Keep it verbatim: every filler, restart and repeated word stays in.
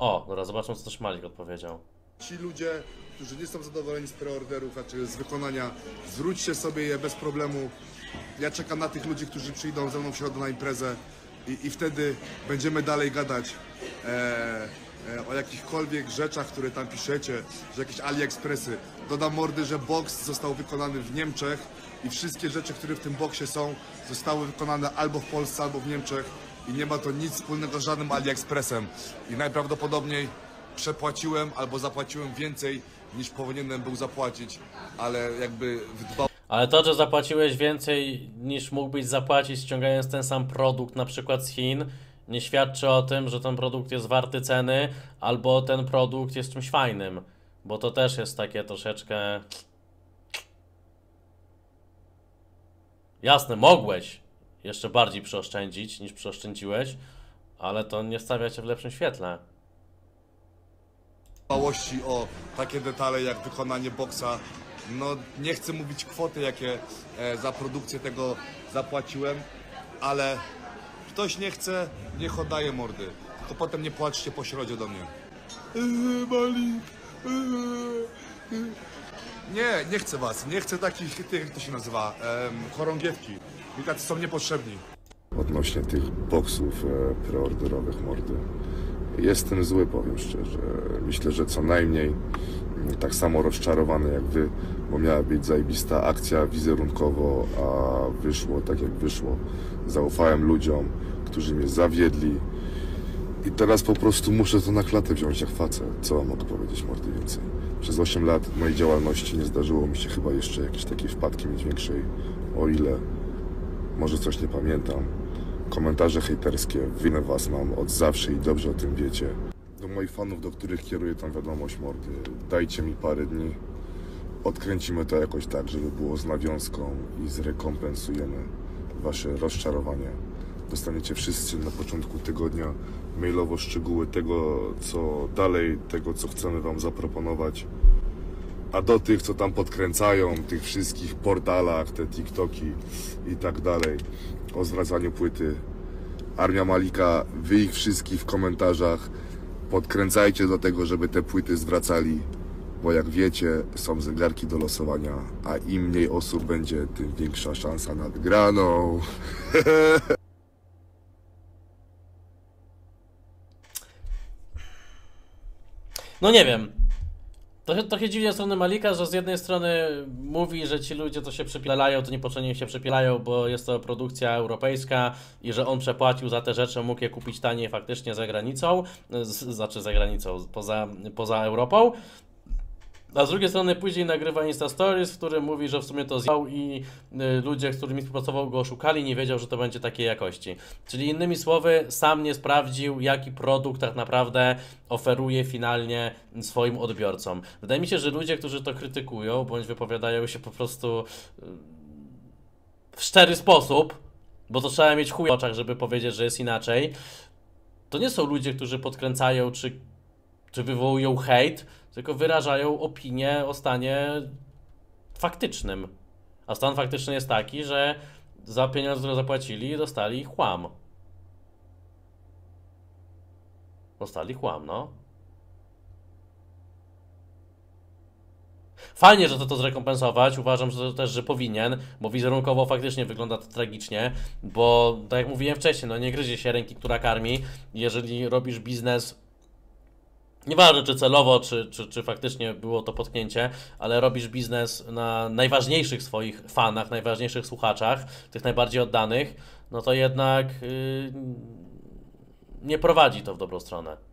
O, dobra, zobaczmy, co też Malik odpowiedział. Ci ludzie, którzy nie są zadowoleni z preorderów, znaczy z wykonania, zwróćcie sobie je bez problemu. Ja czekam na tych ludzi, którzy przyjdą ze mną w środę na imprezę i, i wtedy będziemy dalej gadać e, e, o jakichkolwiek rzeczach, które tam piszecie, że jakieś AliExpressy. Dodam mordy, że boks został wykonany w Niemczech i wszystkie rzeczy, które w tym boksie są, zostały wykonane albo w Polsce, albo w Niemczech i nie ma to nic wspólnego z żadnym AliExpressem. I najprawdopodobniej przepłaciłem albo zapłaciłem więcej niż powinienem był zapłacić, ale jakby dbał. Ale to, że zapłaciłeś więcej niż mógłbyś zapłacić, ściągając ten sam produkt na przykład z Chin, nie świadczy o tym, że ten produkt jest warty ceny, albo ten produkt jest czymś fajnym. Bo to też jest takie troszeczkę... Jasne, mogłeś jeszcze bardziej przeoszczędzić niż przeoszczędziłeś, ale to nie stawia cię w lepszym świetle. Dbałości o takie detale jak wykonanie boksa. No nie chcę mówić kwoty, jakie e, za produkcję tego zapłaciłem, ale ktoś nie chce, niech oddaje mordy. Tylko potem nie płaczcie po środzie do mnie. Eee, Malik, eee, nie, nie chcę was, nie chcę takich, tych, jak to się nazywa, e, chorągiewki. I tacy są niepotrzebni. Odnośnie tych boksów e, preorderowych mordy. Jestem zły, powiem szczerze. Myślę, że co najmniej tak samo rozczarowany jak wy, bo miała być zajebista akcja wizerunkowo, a wyszło tak jak wyszło. Zaufałem ludziom, którzy mnie zawiedli i teraz po prostu muszę to na klatę wziąć jak facet. Co mogę powiedzieć mordy więcej? Przez osiem lat mojej działalności nie zdarzyło mi się chyba jeszcze jakieś takie wpadki mieć większej, o ile może coś nie pamiętam. Komentarze hejterskie, winę was mam od zawsze i dobrze o tym wiecie. Do moich fanów, do których kieruję tą wiadomość mordy, dajcie mi parę dni, odkręcimy to jakoś tak, żeby było z nawiązką i zrekompensujemy wasze rozczarowanie. Dostaniecie wszyscy na początku tygodnia mailowo szczegóły tego, co dalej, tego, co chcemy wam zaproponować. A do tych, co tam podkręcają, tych wszystkich portalach, te TikToki i tak dalej, o zwracaniu płyty, Armia Malika, wy ich wszystkich w komentarzach podkręcajcie do tego, żeby te płyty zwracali, bo jak wiecie, są zegarki do losowania, a im mniej osób będzie, tym większa szansa na wygraną. No nie wiem. Trochę, trochę dziwnie z strony Malika, że z jednej strony mówi, że ci ludzie to się przepielają, to niepotrzebnie się przepielają, bo jest to produkcja europejska i że on przepłacił za te rzeczy, mógł je kupić taniej faktycznie za granicą, z, znaczy za granicą, poza, poza Europą. A z drugiej strony później nagrywa Insta Stories, w którym mówi, że w sumie to zjał i y, ludzie, z którymi współpracował, go oszukali, nie wiedział, że to będzie takiej jakości. Czyli innymi słowy, sam nie sprawdził, jaki produkt tak naprawdę oferuje finalnie swoim odbiorcom. Wydaje mi się, że ludzie, którzy to krytykują, bądź wypowiadają się po prostu y, w szczery sposób, bo to trzeba mieć chuj w oczach, żeby powiedzieć, że jest inaczej, to nie są ludzie, którzy podkręcają, czy, czy wywołują hejt, tylko wyrażają opinię o stanie faktycznym. A stan faktyczny jest taki, że za pieniądze, które zapłacili, dostali chłam. Dostali chłam, no. Fajnie, że to to zrekompensować. Uważam, że to też, że powinien, bo wizerunkowo faktycznie wygląda to tragicznie, bo tak jak mówiłem wcześniej, no nie gryzie się ręki, która karmi. Jeżeli robisz biznes, nieważne czy celowo, czy, czy, czy faktycznie było to potknięcie, ale robisz biznes na najważniejszych swoich fanach, najważniejszych słuchaczach, tych najbardziej oddanych, no to jednak yy, nie prowadzi to w dobrą stronę.